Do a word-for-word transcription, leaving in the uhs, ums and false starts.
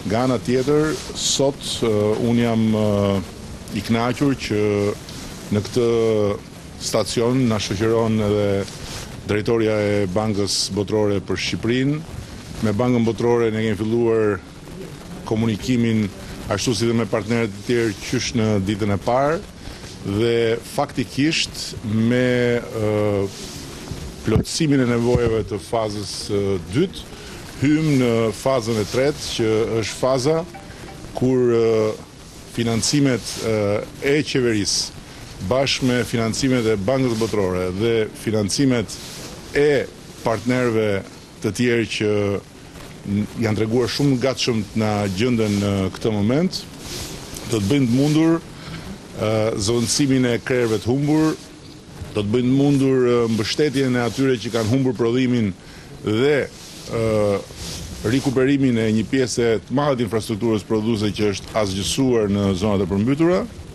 Nga ana tjetër, sot uh, unë jam uh, i kënaqur që në këtë stacion na shoqëron edhe drejtoria e Bankës Botërore për Shqipërinë. Me Bankën Botërore ne kemi filluar komunikimin ashtu si dhe me partnerët e tjerë qysh në ditën e parë dhe faktikisht me uh, plotësimin e nevojave të fazës uh, dytë, hym në fazën e tretë që është faza kur uh, financimet uh, e qeverisë bashkë me financimet e Bankës Botërore dhe financimet e partnerëve të tjerë që janë treguar shumë gatshëm të na gjenden në këtë moment, do të bëjnë të mundur uh, zëvendësimin e krerëve të humbur, do të bëjnë të mundur uh, mbështetjen e atyre që kanë humbur prodhimin dhe uh, rikuperimin e një pjese të madhe të infrastrukturës prodhuese që është asgjësuar në zonat e përmbytura.